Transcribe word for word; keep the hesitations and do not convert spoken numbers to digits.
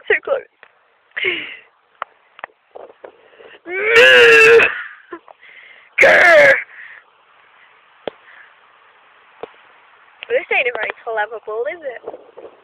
so close. Grr! This ain't a very clever bull, is it?